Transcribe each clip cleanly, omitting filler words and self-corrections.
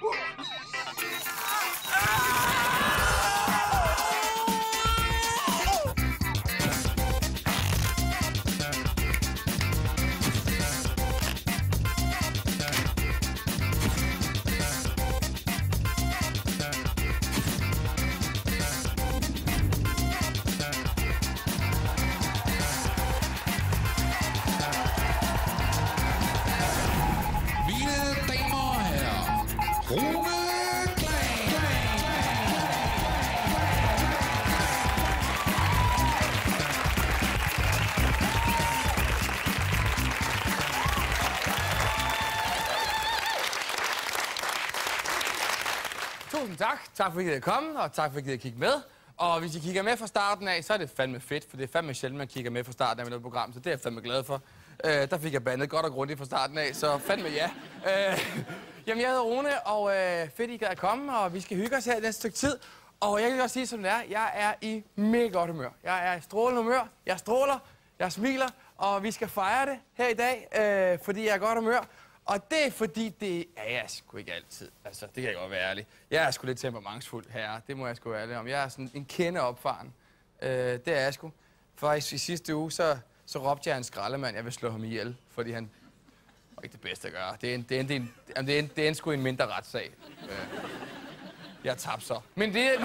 Tusind tak. Tak fordi I er kommet, og tak fordi I kigge med. Og hvis I kigger med fra starten af, så er det fandme fedt, for det er fandme sjældent, man kigger med fra starten af med noget program, så det er jeg fandme glad for. Der fik jeg bandet godt og grundigt fra starten af, så fandme ja. Jamen, jeg hedder Rune, og fedt, I kan komme, og vi skal hygge os her i næste stykke tid. Og jeg kan godt sige, som det er, jeg er i mega godt humør. Jeg er i strålende humør, jeg stråler, jeg smiler, og vi skal fejre det her i dag, fordi jeg er i godt humør. Og det er fordi, det er jeg sgu ikke altid. Altså, det kan jeg godt være ærlig. Jeg er sgu lidt temperamentsfuld herre. Det må jeg sgu være ærlig om. Jeg er sådan en kende opfaren. Det er jeg sgu. Faktisk i sidste uge, så råbte jeg en skraldemand, jeg vil slå ham ihjel. Fordi han var ikke det bedste at gøre. Det er sgu en mindre retssag. Jeg tabte så. Men jeg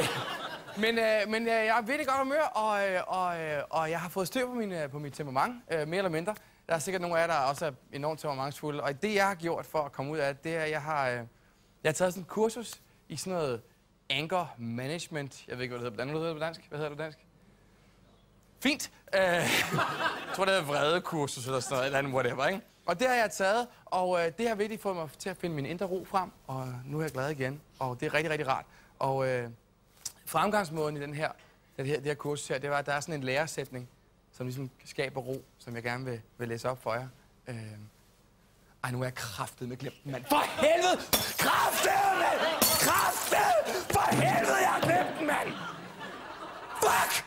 er virkelig godt humør, og jeg har fået styr på mit temperament, mere eller mindre. Der er sikkert nogle af jer, der også er enormt temperamentsfulde. Og det, jeg har gjort for at komme ud af det, det er, at jeg har taget sådan et kursus i sådan noget anger management. Jeg ved ikke, hvad det hedder på dansk. Hvad hedder det på dansk? Fint. Jeg tror, det hedder vredekursus eller sådan noget, eller andet, whatever, ikke? Og det har jeg taget, og det har virkelig fået mig til at finde min indre ro frem. Og nu er jeg glad igen, og det er rigtig, rigtig rart. Og fremgangsmåden i det her kursus her, det var, at der er sådan en læresætning, som ligesom skaber ro, som jeg gerne vil læse op for jer. Nu er jeg kraftedeme glemt den, mand. For helvede! Kraftedeme! Kraftedeme! For helvede, jeg har glemt den, mand! Fuck!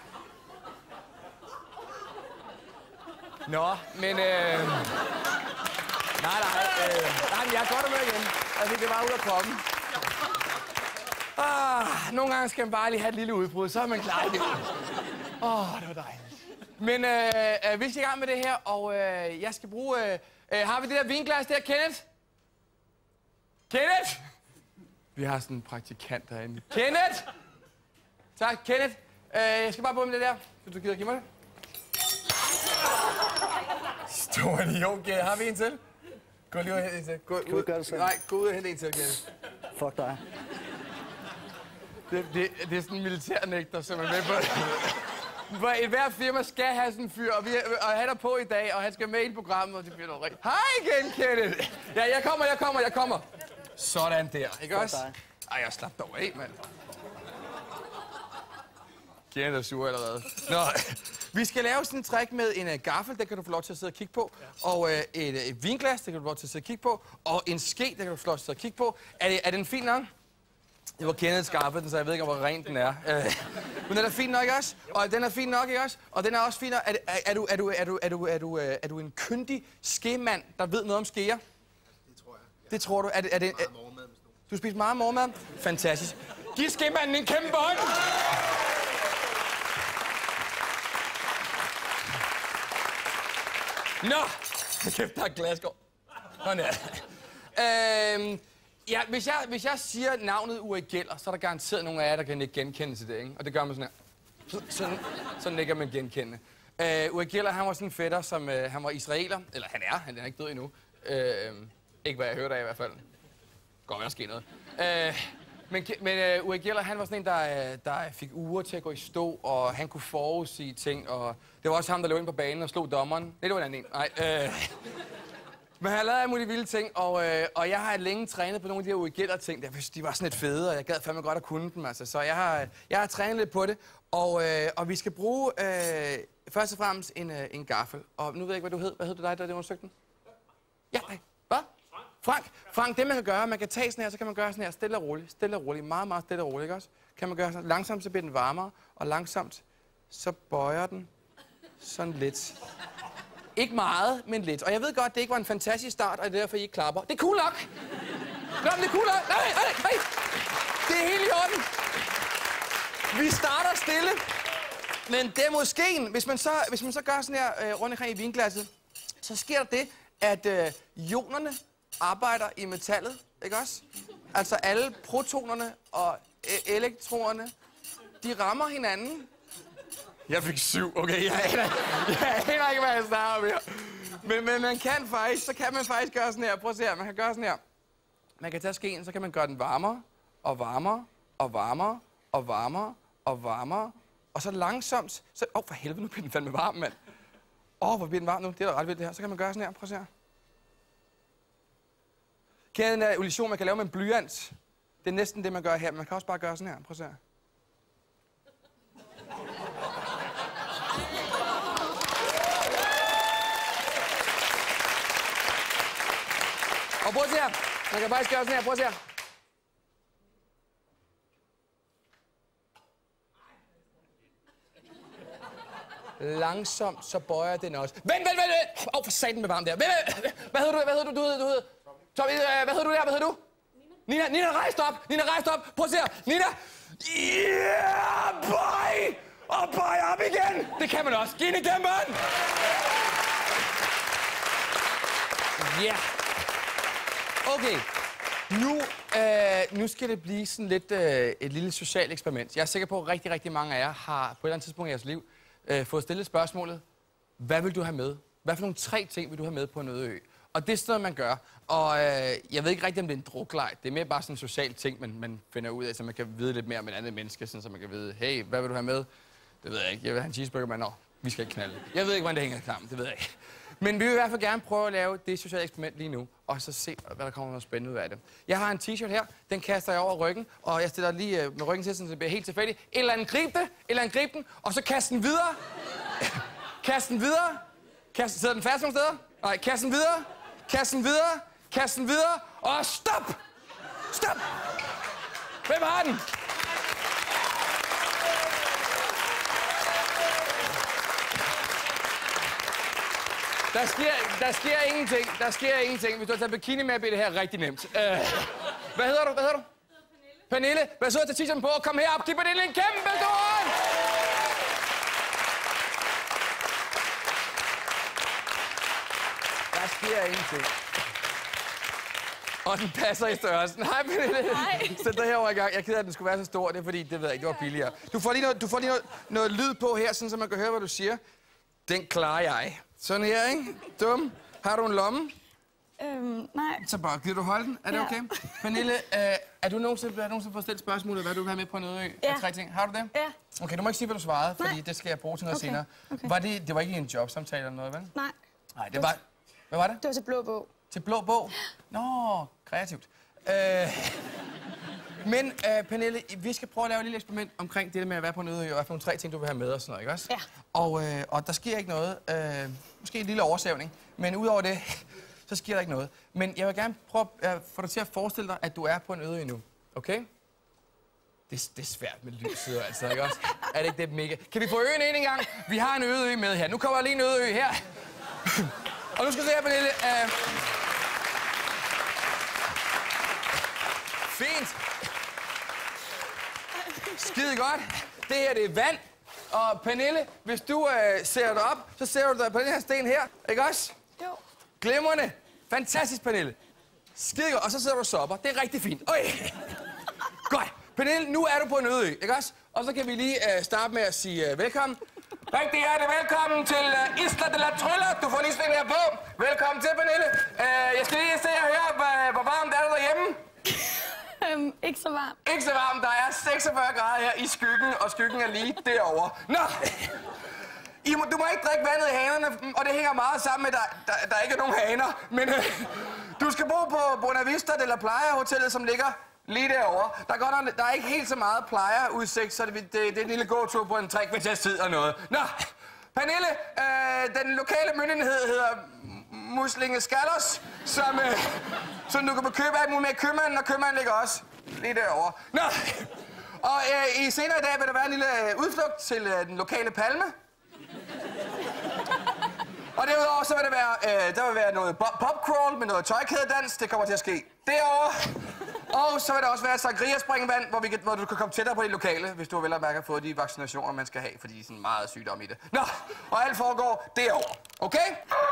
Nå, men nej, jeg er godt med igen. Altså, det var ud af kroppen. Nogle gange skal man bare lige have et lille udbrud, så er man klar igen. Det var dejligt. Men vi skal i gang med det her, og jeg skal bruge... har vi det der vinglas der, Kenneth? Kenneth? Vi har sådan en praktikant derinde. Kenneth! Tak, Kenneth. Jeg skal bare bruge med det der, hvis du gider give mig det. Stor idiot, Kenneth. Har vi en til? Gå lige ud og hente en til. Kan du gøre det selv? Nej, gå ud og hente en til, Kenneth. Fuck dig. Det er sådan en militærnægter, som er med på det. For et hvert firma skal have sådan en fyr, og han er på i dag, og han skal med i programmet, og det bliver noget rigtigt. Hej igen, Kenneth! Ja, jeg kommer. Sådan der, ikke også? Ej, jeg slap dog af, mand. Kenneth er sur allerede. Nå, vi skal lave sådan en trick med en gaffel, der kan du få lov til at sidde og kigge på, og et vinglas, der kan du få lov til at sidde og kigge på, og en ske, der kan du få lov til at sidde og kigge på. Er den fin nok? Det var Kenneth skaffet den, så jeg ved ikke, hvor ren den er. Men den er fin nok, ikke også? Og den er fin nok, ikke også? Og den er også fin nok. Er du en kyndig skemand, der ved noget om skeer? Det tror jeg. Det tror du? Er det meget morgenmad. du spiser meget morgenmad? Fantastisk. Giv skemanden en kæmpe bånd! Nå! Kæft, der er glasgård. Sådan der. Ja, hvis jeg siger navnet Uri Geller, så er der garanteret nogle af jer, der kan ikke genkende til det, ikke? Og det gør man sådan her. Sådan kan man genkende. Uri Geller, han var sådan en fætter, som han var israeler. Eller han er ikke død endnu. Ikke hvad jeg hørte af i hvert fald. Godt være, der sker noget. Men Uri Geller, han var sådan en, der fik uger til at gå i stå, og han kunne forudsige ting, og det var også ham, der løb ind på banen og slog dommeren. Nej, det var en anden en. Nej, men han har lavet alle mulige vilde ting, og jeg har længe trænet på nogle af de her Uri Geller-ting. Jeg synes, de var sådan lidt fede, og jeg gad fandme godt at kunne dem. Altså. Så jeg har trænet lidt på det, og vi skal bruge først og fremmest en gaffel. Og nu ved jeg ikke, hvad du hed. Hvad hed du dig, der demonstrerede den? Ja, nej. Hvad? Frank, det man kan gøre, man kan tage sådan her, så kan man gøre sådan her, stille og roligt, meget, meget stille og roligt, ikke også? Kan man gøre sådan, langsomt, så bliver den varmere, og langsomt, så bøjer den sådan lidt. Ikke meget, men lidt. Og jeg ved godt, det ikke var en fantastisk start, og det er derfor, I ikke klapper. Det er cool nok! Nå, men det er cool. Nej. Det er helt i orden. Vi starter stille. Men det er måske, hvis man så gør sådan her rundt omkring i vinglasset, så sker der det, at ionerne arbejder i metallet, ikke også? Altså alle protonerne og elektronerne, de rammer hinanden. Jeg fik 7, okay? Jeg aner ikke, hvad jeg snakker om her. Men man kan faktisk gøre sådan her. Prøv at se her, man kan gøre sådan her. Man kan tage skeen, så kan man gøre den varmere, og varmere, og varmere, og varmere, og varmere. Og så langsomt, så... for helvede, nu bliver den fandme varm, mand. Hvor bliver den varm nu? Det er da ret vildt, det her. Så kan man gøre sådan her. Prøv at se her. Kender den der illusion, man kan lave med en blyant? Det er næsten det, man gør her. Man kan også bare gøre sådan her. Prøv at se her. Og prøv at se her. Man kan faktisk gøre sådan her. Prøv at se her. Langsomt, så bøjer den også. Vent! For satan med varm der. Hvad hedder du? Du hedder... Tom, hvad hedder du? Nina, rejs op! Prøv at se her. Nina! Yeah, boy! Og boy op igen! Det kan man også. Giv hende dæmperen! Ja. Okay. Nu skal det blive sådan lidt et lille socialt eksperiment. Jeg er sikker på, at rigtig mange af jer har på et eller andet tidspunkt i jeres liv fået stillet spørgsmålet, hvad vil du have med? Hvad for nogle 3 ting vil du have med på en øde ø? Og det er sådan noget, man gør. Og jeg ved ikke rigtig, om det er en drukleg. Det er mere bare sådan en social ting, man finder ud af, så man kan vide lidt mere om et andet menneske, sådan, så man kan vide, hey, hvad vil du have med? Det ved jeg ikke. Jeg vil have en cheeseburger, men vi skal ikke knalde. Jeg ved ikke, hvordan det hænger sammen. Det ved jeg ikke. Men vi vil i hvert fald gerne prøve at lave det sociale eksperiment lige nu, og så se, hvad der kommer noget spændende ud af det. Jeg har en t-shirt her, den kaster jeg over ryggen, og jeg stiller lige med ryggen til, så det bliver helt tilfældigt. Eller en grib den, og så kast den videre. Sidder den fast nogle steder? Nej, kast den videre, og stop! Hvem har den? Der sker ingenting. Hvis du har taget bikini med, bliver det her rigtig nemt. Hvad hedder du? Pernille. Hvad så til t-shirten på? Kom herop, giv Pernille en kæmpe stor hånd! Der sker ingenting. Og den passer i størrelsen. Hej, Pernille. Hej. Sæt dig herovre i gang. Jeg er ked af, at den skulle være så stor. Det er fordi, det ved jeg ikke, det var billigere. Du får lige noget lyd på her, sådan, så man kan høre, hvad du siger. Den klarer jeg. Sådan her, ikke? Dum. Har du en lomme? Nej. Så bare, gider du holde den? Er det okay? Pernille, har du nogensinde fået stillet spørgsmålet, hvad du vil have med på en øde ø? Ja. 3 ting. Har du det? Ja. Okay, du må ikke sige, hvad du svarede, fordi det skal jeg bruge til noget senere. Okay. Det var ikke en jobsamtale eller noget, vel? Nej. Nej, det var... Hvad var det? Det var til blå bog. Til blå bog? Nå, kreativt. Men Pernille, vi skal prøve at lave et lille eksperiment omkring det med at være på en øde ø, og hvad for nogle 3 ting, du vil have med og sådan noget, ikke også? Ja. Og der sker ikke noget. Måske en lille oversævning, men udover det, så sker der ikke noget. Men jeg vil gerne prøve at få dig til at forestille dig, at du er på en øde ø nu, okay? Det er svært med lyset, altså, ikke også? Er det ikke det mega? Kan vi få øen ind en gang? Vi har en øde ø med her. Nu kommer der lige en øde ø her. Og nu skal vi se her, Pernille. Fint. Skide godt. Det her, det er vand. Og Pernille, hvis du ser dig op, så ser du dig på den her sten her. Ikke også? Jo. Glimrende. Fantastisk, Pernille. Skide godt. Og så sidder du og sopper. Det er rigtig fint. Godt. Pernille, nu er du på en øde ø, ikke også? Og så kan vi lige starte med at sige velkommen. Rigtig hjertelig velkommen til Isla de la Tryller. Du får lige sådan her på. Velkommen til, Pernille. Jeg skal lige se og høre, hvor varmt er det derhjemme? Ikke så varmt. Ikke så varmt. Der er 46 grader her i skyggen, og skyggen er lige derovre. Nå! Du må ikke drikke vandet i hanerne, og det hænger meget sammen med, at der ikke er nogen haner. Men du skal bo på Bonavista de la Playa Hotellet, som ligger lige derovre. Der er ikke helt så meget plejerudsigt, så det er en lille gåtur på en 3 kvarters tid og noget. Nå, Pernille, den lokale myndighed hedder Muslinge Skallers, som du kan købe alt muligt med købmanden, og købmanden ligger også lige derovre. Nå, og i senere i dag vil der være en lille udflugt til den lokale palme. Og derudover så vil der vil være noget popcrawl med noget tøjkædedans. Det kommer til at ske derovre. Og så vil der også være sangria-springvand, hvor du kan komme tættere på de lokale, hvis du vel at mærke har fået de vaccinationer, man skal have, fordi de er sådan meget sygdom i det. Nå, og alt foregår derovre. Okay?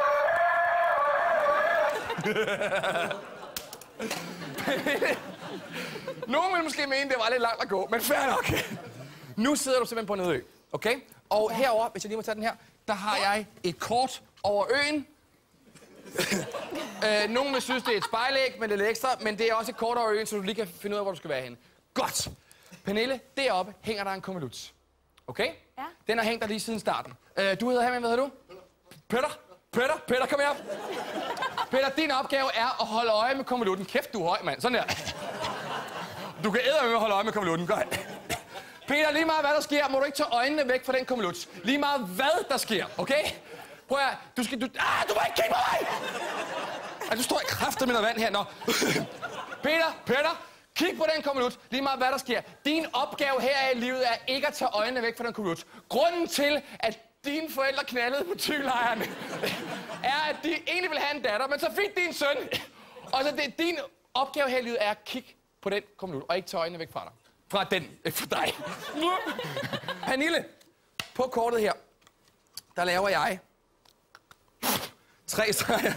Nogen vil måske mene, det var lidt langt at gå, men fair nok. Nu sidder du simpelthen på en øde ø, okay? Og herover, hvis jeg lige må tage den her, der har jeg et kort over øen. Nogen vil synes, det er et spejlæg med lidt ekstra, men det er også et kort over øen, så du lige kan finde ud af, hvor du skal være henne. Godt! Pernille, deroppe hænger der en kummelut. Okay? Ja. Den har hængt der lige siden starten. Du hedder Herman, hvad hedder du? Peter, kom her. Peter, din opgave er at holde øje med kummelutten. Kæft, du er høj, mand. Sådan der. Du kan eddermame med at holde øje med kummelutten. Godt. Peter, lige meget hvad der sker, må du ikke tage øjnene væk fra den kummelut. Lige meget hvad der sker, okay? Prøv at du må ikke kigge på mig! Du står i kraft med noget vand her, nå. Peter, kig på den kummelut, lige meget hvad der sker. Din opgave her i livet er ikke at tage øjnene væk fra den kummelut. Grunden til, at dine forældre knaldede på Thylejren, er, at de egentlig ville have en datter, men så fik de en søn. Og så din opgave her i livet er at kigge på den kummelut, og ikke tage øjnene væk fra dig. Fra den, ikke fra dig. Pernille, på kortet her, der laver jeg 3 streger.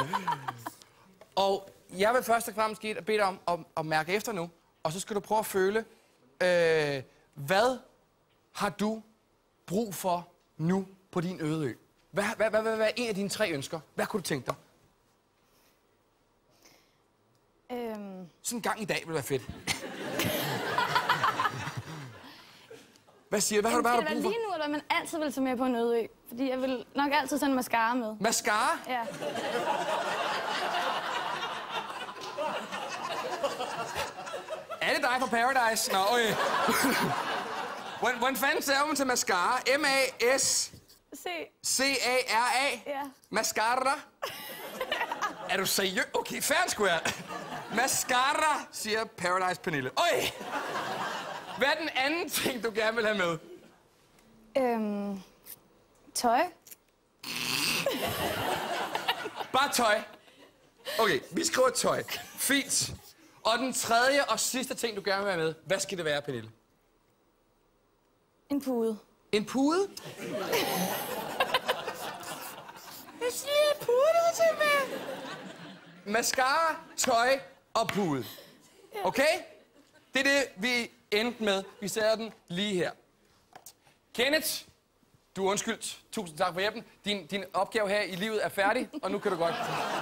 Og jeg vil først og fremmest bede dig om at mærke efter nu, og så skal du prøve at føle, hvad har du brug for nu på din øde ø? Hvad vil være en af dine 3 ønsker? Hvad kunne du tænke dig? Sådan en gang i dag vil være fedt. Hvad siger du? Hvad har du brug for? Skal det være lige nu, eller man altid vil tage med på en øde ø? Fordi jeg vil nok altid tage en mascara med. Mascara? Ja. Er det dig fra Paradise? Nå, okay. Hvordan fanden ser man til mascara? M-A-S-C-A-R-A? Ja. Mascara? Er du seriøs? Okay, fair square. Mascara, siger Paradise Pernille. Øj! Hvad er den anden ting, du gerne vil have med? Tøj. Bare tøj. Okay, vi skriver tøj. Fint. Og den tredje og sidste ting, du gerne vil have med, hvad skal det være, Pernille? En pude. En pude? Jeg siger pude til mig. Mascara, tøj og pude. Okay? Det er det, vi endte med. Vi sætter den lige her. Kenneth, du er undskyldt. Tusind tak for hjælpen. Din opgave her i livet er færdig, og nu kan du godt...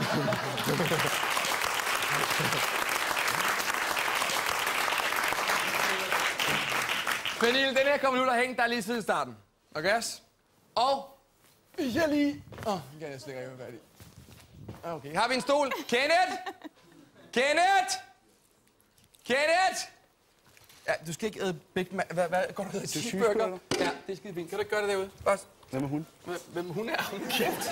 Pernille, den her kommer nu der hænge, der er lige siden starten. Okay? Og... Jeg lige... jeg slikker ikke færdig. Okay, har vi en stol? Kenneth! Ja, du skal ikke æde Big Mac. Hvad går du æde? Cheeseburger? Ja, det er skide fint. Kan du ikke gøre det derude? Også. Hvem er hun? Hvem hun er? Kæft.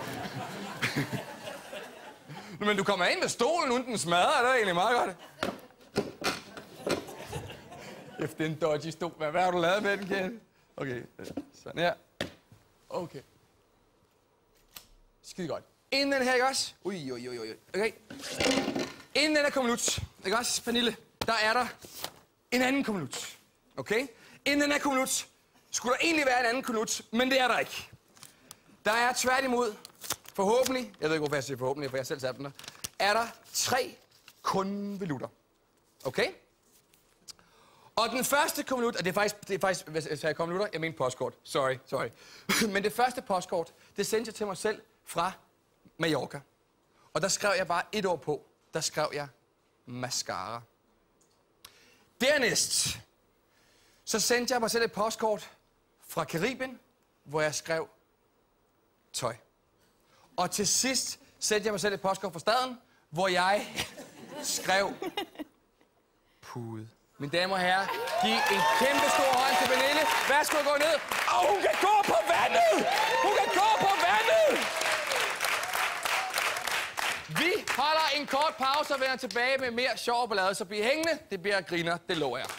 Men du kommer ind med stolen, uden den smadrer. Det er egentlig meget godt. Efter en dodgy stol. Hvad har du lavet med den, Kenneth? Okay, sådan her. Okay. Skide godt. Inden den her, ikke også? Ui. Okay. Inden den her kummelut, ikke også, Pernille? Der er der en anden kummelut. Okay? Inden den her kummelut skulle der egentlig være en anden kummelut, men det er der ikke. Der er tværtimod, forhåbentlig, jeg ved ikke, hvorfor jeg siger forhåbentlig, for jeg selv satte den der, er der 3 konvolutter. Okay? Og den første konvolut, og det er faktisk, hvis jeg sagde konvolutter, jeg mener postkort. Sorry. Men det første postkort, det sendte jeg til mig selv fra Mallorca. Og der skrev jeg bare 1 ord på. Der skrev jeg mascara. Dernæst, så sendte jeg mig selv et postkort fra Karibien, hvor jeg skrev tøj. Og til sidst sendte jeg mig selv et postkort fra staden, hvor jeg skrev pude. Mine damer og herrer, giv en kæmpe stor hånd til Pernille. Værsgo at gå ned. Og hun kan gå på vandet! Vi holder en kort pause og vender tilbage med mere sjov og ballade. Så bliv hængende. Det bliver griner, det lover jeg.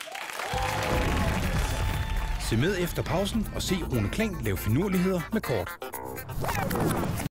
Se med efter pausen og se Rune Klang lave finurligheder med kort.